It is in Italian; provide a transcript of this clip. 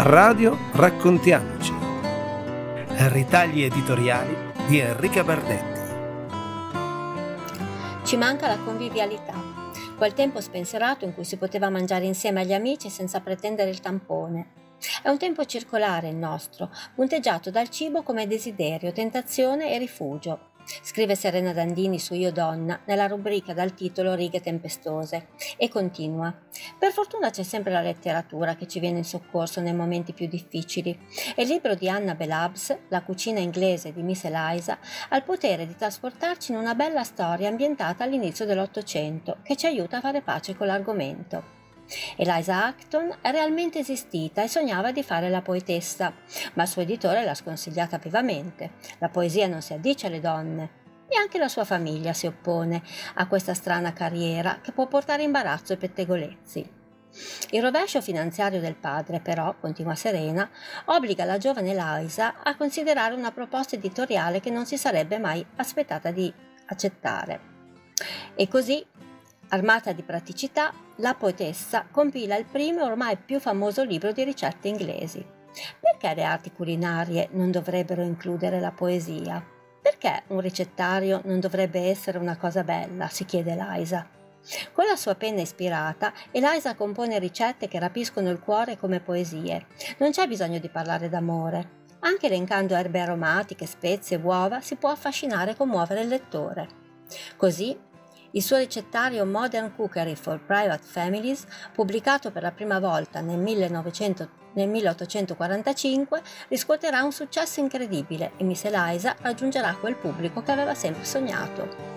Radio Raccontiamoci. Ritagli editoriali di Enrica Bardetti. Ci manca la convivialità, quel tempo spensierato in cui si poteva mangiare insieme agli amici senza pretendere il tampone. È un tempo circolare il nostro, punteggiato dal cibo come desiderio, tentazione e rifugio. Scrive Serena Dandini su Io Donna nella rubrica dal titolo Righe tempestose e continua: per fortuna c'è sempre la letteratura che ci viene in soccorso nei momenti più difficili e il libro di Anna Belabs, La cucina inglese di Miss Eliza, ha il potere di trasportarci in una bella storia ambientata all'inizio dell'Ottocento che ci aiuta a fare pace con l'argomento. Eliza Acton è realmente esistita e sognava di fare la poetessa, ma il suo editore l'ha sconsigliata vivamente. La poesia non si addice alle donne. Neanche la sua famiglia si oppone a questa strana carriera che può portare imbarazzo e pettegolezzi. Il rovescio finanziario del padre, però, continua Serena, obbliga la giovane Eliza a considerare una proposta editoriale che non si sarebbe mai aspettata di accettare. E così, armata di praticità, la poetessa compila il primo e ormai più famoso libro di ricette inglesi. Perché le arti culinarie non dovrebbero includere la poesia? Perché un ricettario non dovrebbe essere una cosa bella? Si chiede Eliza. Con la sua penna ispirata, Eliza compone ricette che rapiscono il cuore come poesie. Non c'è bisogno di parlare d'amore. Anche elencando erbe aromatiche, spezie, uova, si può affascinare e commuovere il lettore. Così, il suo ricettario Modern Cookery for Private Families, pubblicato per la prima volta nel 1845, riscuoterà un successo incredibile e Miss Eliza raggiungerà quel pubblico che aveva sempre sognato.